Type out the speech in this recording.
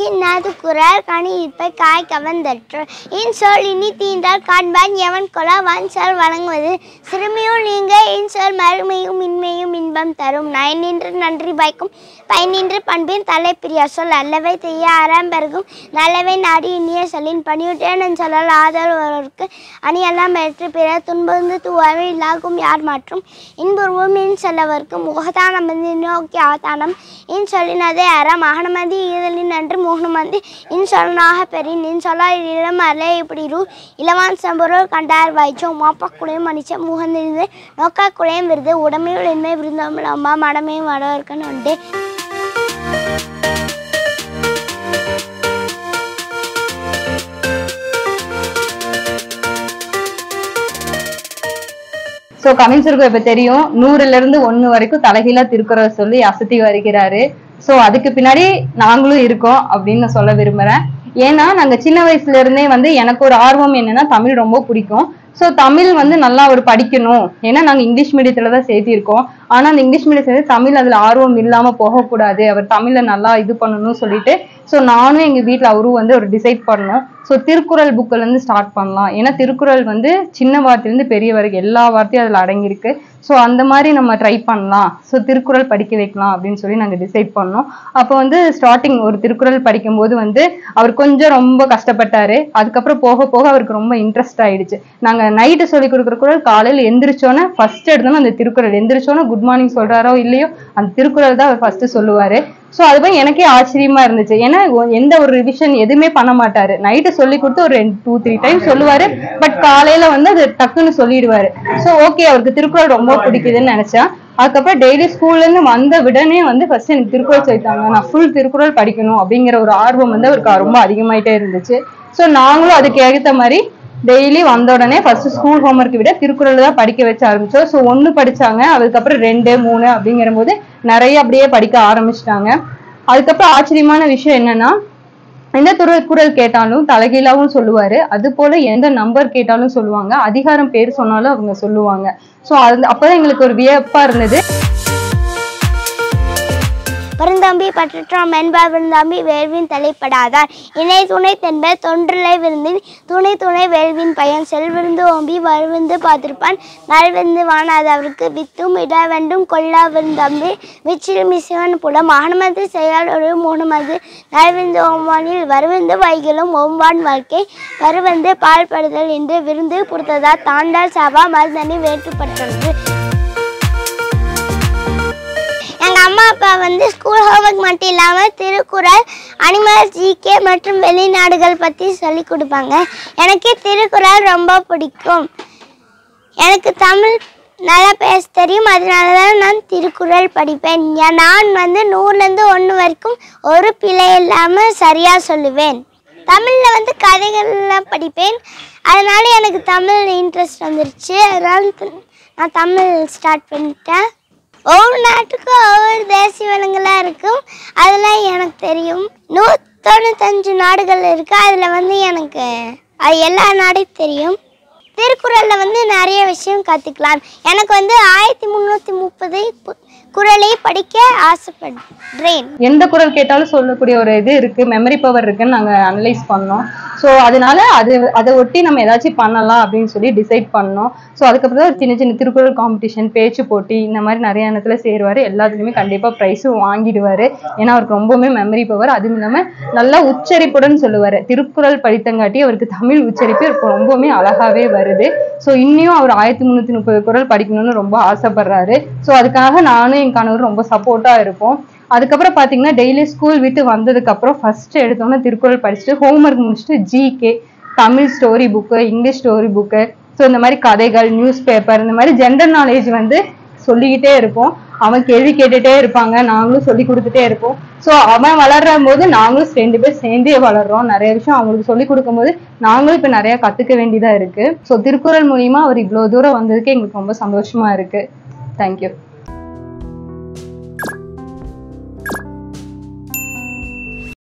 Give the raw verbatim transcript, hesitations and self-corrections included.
இன்னாது குரல் கனி இப்பை காய் கவர்ந்தற்று இன்சொல் இனி தீண்டால் காண்பான் எவன் கொலா வன் சொல் வழங்குவது சிறுமியும் நீங்க இன்சொல் மறுமையும் இன்மையும் இன்பம் தரும் நயன் நின்று நன்றி பயக்கும் பயனின்று பண்பின் தலை பிரியா சொல் அல்லவை செய்ய அறம் பெருகும் நல்லவை நாடி இனிய சொல்லின் பணியுற்றேன் சொல்லல் ஆதரவருக்கு அணியெல்லாம் பெற்று பிற துன்பந்து தூவாவை இல்லாகும் யார் மற்றும் இன்புருவும் இன் செல்லவர்க்கு முகதானம் நோக்கி ஆதானம் இன் சொல்லினதே அறம் அகனமதி ஈதலின் நன்று முகனமதி இன் சொல்லனாக பெறின் இன் சொல்ல இளம் அல்ல இப்படி ரூ இளவான் சம்பொருள் கண்டார் வாய்ச்சோம் மாப்பா குளையும் மனிச்ச முகந்திருந்து நோக்கா குளையும் விருது உடமையுள் இன்மை விருந்தோம் அம்மா மடமையும் வடவர்க்குன்னு உண்டு. ஸோ கவிஞருக்கு இப்ப தெரியும் நூறுல இருந்து ஒண்ணு வரைக்கும் தலைகீழா திருக்குறள் சொல்லி அசத்தி வருகிறாரு. ஸோ அதுக்கு பின்னாடி நாங்களும் இருக்கோம் அப்படின்னு சொல்ல விரும்புறேன். ஏன்னா நாங்க சின்ன வயசுல இருந்தே வந்து எனக்கு ஒரு ஆர்வம் என்னன்னா தமிழ் ரொம்ப பிடிக்கும். ஸோ தமிழ் வந்து நல்லா ஒரு படிக்கணும். ஏன்னா நாங்க இங்கிலீஷ் மீடியத்துல தான் சேர்த்திருக்கோம். ஆனா அந்த இங்கிலீஷ் மீடியம் சேர்த்து தமிழ் அதுல ஆர்வம் இல்லாம போகக்கூடாது, அவர் தமிழ்ல நல்லா இது பண்ணணும்னு சொல்லிட்டு ஸோ நானும் எங்க வீட்டுல அவரும் வந்து ஒரு டிசைட் பண்ணோம். ஸோ திருக்குறள் புக்கில் இருந்து ஸ்டார்ட் பண்ணலாம். ஏன்னா திருக்குறள் வந்து சின்ன வார்த்தையிலேருந்து பெரிய வரைக்கும் எல்லா வார்த்தையும் அதில் அடங்கியிருக்கு. ஸோ அந்த மாதிரி நம்ம ட்ரை பண்ணலாம், ஸோ திருக்குறள் படிக்க வைக்கலாம் அப்படின்னு சொல்லி நாங்கள் டிசைட் பண்ணோம். அப்போ வந்து ஸ்டார்டிங் ஒரு திருக்குறள் படிக்கும்போது வந்து அவர் கொஞ்சம் ரொம்ப கஷ்டப்பட்டாரு. அதுக்கப்புறம் போக போக அவருக்கு ரொம்ப இன்ட்ரெஸ்ட் ஆயிடுச்சு. நாங்கள் நைட்டு சொல்லி கொடுக்குற குறள் காலையில் எந்திரிச்சோன்னே ஃபர்ஸ்ட் எடுத்தோன்னா அந்த திருக்குறள் எந்திரிச்சோன்னே குட் மார்னிங் சொல்றாரோ இல்லையோ அந்த திருக்குறள் தான் அவர் ஃபர்ஸ்ட் சொல்லுவாரு. ஸோ அதுதான் எனக்கே ஆச்சரியமா இருந்துச்சு. ஏன்னா எந்த ஒரு ரிவிஷன் எதுவுமே பண்ண மாட்டாரு. நைட்டு சொல்லி கொடுத்து ஒரு ரெண்டு டூ த்ரீ டைம் சொல்லுவாரு, பட் காலையில வந்து அது டக்குன்னு சொல்லிடுவாரு. ஸோ ஓகே அவருக்கு திருக்குறள் ரொம்ப பிடிக்குதுன்னு நினைச்சேன். அதுக்கப்புறம் டெய்லி ஸ்கூல்ல இருந்து வந்த விடனே வந்து ஃபர்ஸ்ட் எனக்கு திருக்குறள் சொல்லிட்டாங்க, நான் ஃபுல் திருக்குறள் படிக்கணும் அப்படிங்கிற ஒரு ஆர்வம் வந்து அவருக்கு ரொம்ப அதிகமாயிட்டே இருந்துச்சு. ஸோ நாங்களும் அதுக்கு ஏற்ற மாதிரி டெய்லி வந்த உடனே ஃபர்ஸ்ட் ஸ்கூல் ஹோம்ஒர்க் விட திருக்குறள் தான் படிக்க வச்ச ஆரம்பிச்சோம். ஸோ ஒன்று படிச்சாங்க, அதுக்கப்புறம் ரெண்டு மூணு அப்படிங்கிற போது நிறைய அப்படியே படிக்க ஆரம்பிச்சிட்டாங்க. அதுக்கப்புறம் ஆச்சரியமான விஷயம் என்னன்னா எந்த திருக்குறள் கேட்டாலும் தலைகீழாவும் சொல்லுவாரு, அது போல எந்த நம்பர் கேட்டாலும் சொல்லுவாங்க, அதிகாரம் பேர் சொன்னாலும் அவங்க சொல்லுவாங்க. ஸோ அது அப்பதான் எங்களுக்கு ஒரு வியப்பா இருந்தது. பெருந்தம்பி பற்றற்றாம் என்பார் விருந்தாம்பி வேள்வின் தலைப்படாதார் இணை துணை தென்ப தொன்றிலை விருந்தின் துணை துணை வேள்வின் பயன் செல்விருந்து ஓம்பி வருவிந்து பார்த்திருப்பான் நல்விருந்து வானாது அவருக்கு வித்தும் இட வேண்டும் கொள்ளா விருந்தம்பி விச்சில் மிசிவன் புலம் அகனமது செயல் ஒரு மூணுமது நல்விருந்து ஓம்வானில் வருவிந்து வைகளும் ஓம்வான் வாழ்க்கை வருவந்து பால்படுதல் என்று விருந்து பொறுத்ததா தாண்டால் சபா மருதனி வேற்றுப்பட்டது. எங்கள் அம்மா அப்பா வந்து ஸ்கூல் ஹோம்ஒர்க் மட்டும் இல்லாமல் திருக்குறள், அனிமல், ஜிகே மற்றும் வெளிநாடுகள் பற்றி சொல்லி கொடுப்பாங்க. எனக்கு திருக்குறள் ரொம்ப பிடிக்கும். எனக்கு தமிழ் நல்லா பேச தெரியும், அதனால தான் நான் திருக்குறள் படிப்பேன். நான் வந்து நூறுலேருந்து ஒன்று வரைக்கும் ஒரு பிழை இல்லாமல் சரியாக சொல்லுவேன். தமிழில் வந்து கதைகள்லாம் படிப்பேன், அதனால எனக்கு தமிழ் இன்ட்ரெஸ்ட் வந்துருச்சு. அதனால் நான் தமிழ் ஸ்டார்ட் பண்ணிட்டேன். ஒவ்வொரு நாட்டுக்கும் ஒவ்வொரு தேசிய விலங்குலாம் இருக்கும், அதெல்லாம் எனக்கு தெரியும். நூற்றி தொண்ணூத்தஞ்சு நாடுகள் இருக்குது, அதில் வந்து எனக்கு அது எல்லா நாடும் தெரியும். திருக்குறளில் வந்து நிறைய விஷயம் கற்றுக்கலாம். எனக்கு வந்து ஆயிரத்தி முந்நூற்றி முப்பது குறளை படிக்க ஆசைப்படுறேன். எந்த குறள் கேட்டாலும் சொல்லக்கூடிய ஒரு இது இருக்கு, மெமரி பவர் இருக்குன்னு நாங்கள் அனலைஸ் பண்ணோம். ஸோ அதனால அது அதை ஒட்டி நம்ம ஏதாச்சும் பண்ணலாம் அப்படின்னு சொல்லி டிசைட் பண்ணோம். ஸோ அதுக்கப்புறம் தான் சின்ன சின்ன திருக்குறள் காம்படிஷன், பேச்சு போட்டி இந்த மாதிரி நிறைய இடத்துல சேருவார். எல்லாத்துலேயுமே கண்டிப்பாக ப்ரைஸும் வாங்கிடுவார். ஏன்னா அவருக்கு ரொம்பவுமே மெமரி பவர். அதுவும் இல்லாமல் நல்லா உச்சரிப்புடன் சொல்லுவார். திருக்குறள் படித்தங்காட்டி அவருக்கு தமிழ் உச்சரிப்பு இப்போ ரொம்பவுமே அழகாகவே வருது. ஸோ இன்னும் அவர் ஆயிரத்தி முந்நூற்றி முப்பது குறள் படிக்கணும்னு ரொம்ப ஆசைப்படுறாரு. ஸோ அதுக்காக நானும் என் கணவர் ரொம்ப சப்போர்ட்டாக இருப்போம். அதுக்கப்புறம் பார்த்தீங்கன்னா டெய்லி ஸ்கூல் விட்டு வந்ததுக்கு அப்புறம் ஃபர்ஸ்ட் எடுத்தோன்னே திருக்குறள் படிச்சுட்டு ஹோம்ஒர்க் முடிச்சுட்டு GK, Tamil story book, English story book, so இந்த மாதிரி கதைகள், நியூஸ் பேப்பர், இந்த மாதிரி ஜென்ரல் நாலேஜ் வந்து சொல்லிக்கிட்டே இருப்போம். அவன் கேள்வி கேட்டுட்டே இருப்பாங்க, நாங்களும் சொல்லி கொடுத்துட்டே இருப்போம். ஸோ அவன் வளர்ற போது நாங்களும் ரெண்டு பேர் சேர்ந்தே வளர்றோம். நிறைய விஷயம் அவங்களுக்கு சொல்லி கொடுக்கும் போது நாங்களும் இப்போ நிறைய கற்றுக்க வேண்டியதாக இருக்கு. ஸோ திருக்குறள் மூலியமா அவர் இவ்வளோ தூரம் வந்ததுக்கு எங்களுக்கு ரொம்ப சந்தோஷமா இருக்கு. தேங்க்யூ.